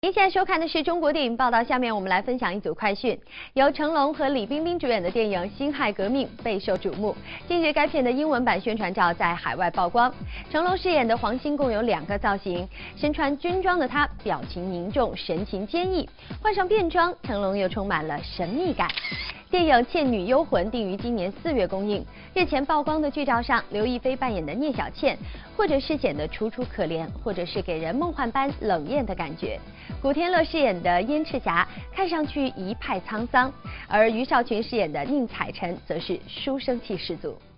您现在收看的是中国电影报道，下面我们来分享一组快讯。由成龙和李冰冰主演的电影《辛亥革命》备受瞩目。近日，该片的英文版宣传照在海外曝光。成龙饰演的黄兴共有2个造型，身穿军装的他表情凝重，神情坚毅；换上便装，成龙又充满了神秘感。电影《倩女幽魂》定于今年4月公映。日前曝光的剧照上，刘亦菲扮演的聂小倩，或者是显得楚楚可怜，或者是给人梦幻般冷艳的感觉。古天乐饰演的燕赤霞看上去一派沧桑，而于少群饰演的宁采臣则是书生气十足。